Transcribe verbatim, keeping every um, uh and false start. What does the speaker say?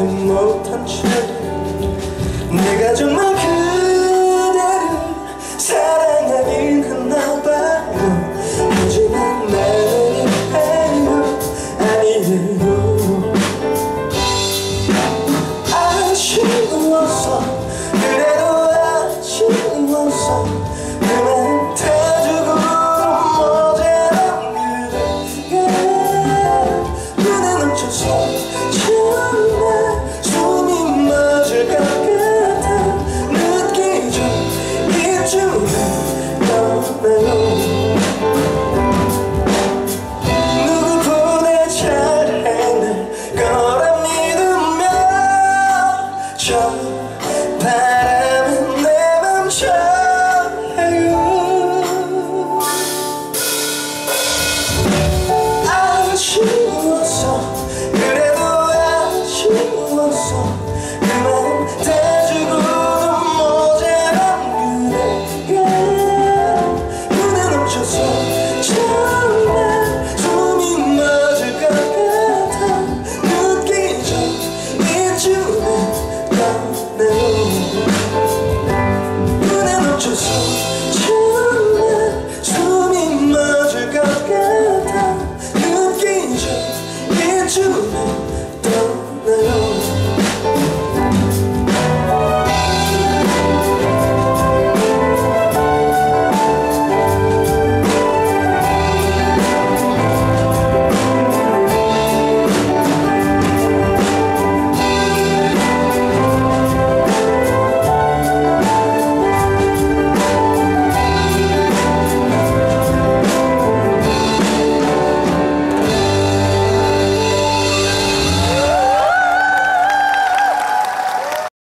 못한 채 내가 정말 그대를 사랑하긴 했나봐요. 하지만 나는 아니에요, 아니에요. 아쉬워서 그래도 아쉬워서 그만 다 주고 모자란 그대가 눈에 넘쳐서 정말 숨이 멎을 것 같아. 늦기 전 이쯤에 떠나요. 누구보다 잘해낼 거라 믿으며 저